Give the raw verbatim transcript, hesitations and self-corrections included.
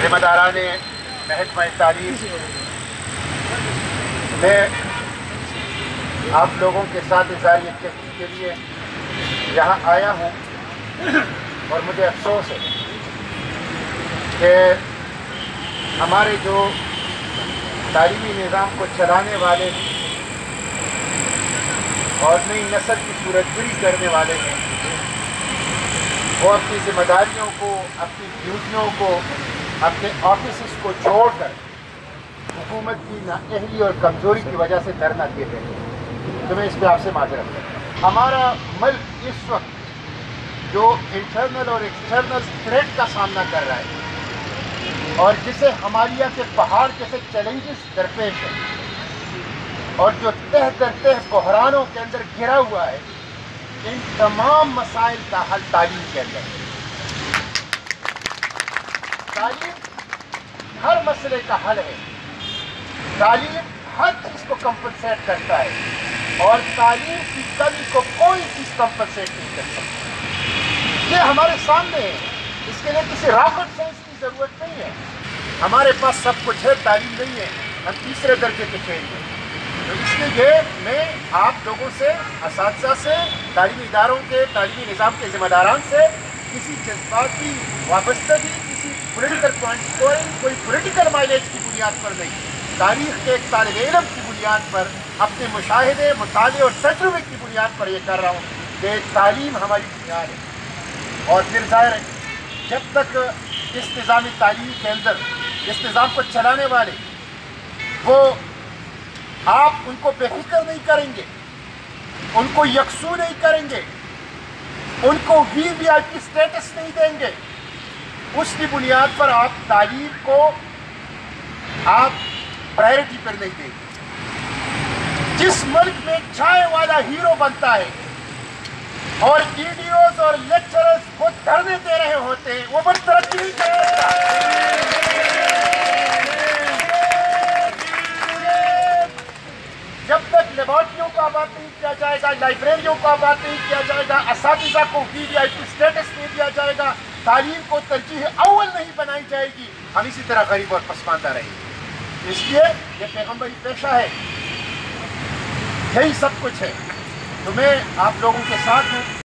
ذمہ داران محکمہ تعلیم، میں آپ لوگوں کے ساتھ اظہار یکجہتی کے لیے یہاں آیا ہوں، اور مجھے افسوس ہے کہ ہمارے جو تعلیمی نظام کو چلانے والے اور نئی نسل کی صورت گری کرنے والے ہیں، وہ اپنی ذمہ داریوں کو، اپنی ڈیوٹیوں کو، اپنے آفیسز کو چھوڑ کر حکومت کی نااہلی اور کمزوری کی وجہ سے دھرنا دے رہے ہیں، تو میں اس پہ آپ سے معذرت کرتا ہوں۔ ہمارا ملک اس وقت جو انٹرنل اور ایکسٹرنل تھریٹ کا سامنا کر رہا ہے، اور جسے ہمالیہ کے پہاڑ جیسے چیلنجز درپیش ہیں، اور جو تہ در تہ بحرانوں کے اندر گھرا ہوا ہے، ان تمام مسائل کا حل تعلیم کے اندر ہے۔ تعلیم ہر مسئلے کا حل ہے، تعلیم ہر چیز کو کمپنسیٹ کرتا ہے، اور تعلیم کی کمی کو کوئی چیز کمپنسیٹ نہیں کر سکتی۔ یہ ہمارے سامنے ہے، اس کے لیے کسی راکٹ سائنس کی ضرورت نہیں ہے۔ ہمارے پاس سب کچھ ہے، تعلیم نہیں ہے، ہم تیسرے درجے کے فیل ہیں۔ تو اس لیے میں آپ لوگوں سے، اساتذہ سے، تعلیمی اداروں کے، تعلیمی نظام کے ذمہ داران سے کسی جذباتی وابستگی، کسی پولیٹیکل پوائنٹ اسکورنگ، کوئی پولیٹیکل مائلیج کی بنیاد پر نہیں، تاریخ کے ایک طالب علم کی بنیاد پر، اپنے مشاہدے، مطالعے اور تجربے کی بنیاد پر یہ کر رہا ہوں کہ تعلیم ہماری بنیاد ہے۔ اور پھر ظاہر ہے جب تک اس نظامی تعلیم کے اندر اس نظام کو چلانے والے وہ آپ ان کو بے فکر نہیں کریں گے، ان کو یکسو نہیں کریں گے، ان کو وی وی آئی پی اسٹیٹس نہیں دیں گے، اس کی بنیاد پر آپ تعلیم کو آپ پرائرٹی پر نہیں دیں گے۔ جس ملک میں چائے والا ہیرو بنتا ہے اور ای ڈی اوز اور لیکچررز کو دھرنے دے رہے ہوتے ہیں، وہ بڑی ترقی نہیں کرے۔ جب تک لیبارٹریوں کو آباد نہیں کیا جائے گا، لائبریریوں کو آباد نہیں کیا جائے گا، اساتذہ کو وی وی آئی پی اسٹیٹس نہیں دیا جائے گا، تعلیم کو ترجیح اول نہیں بنائی جائے گی، ہم اسی طرح غریب اور پسماندہ رہیں گے۔ اس لیے یہ پیغمبری پیشہ ہے، یہی سب کچھ ہے۔ تو میں آپ لوگوں کے ساتھ ہوں۔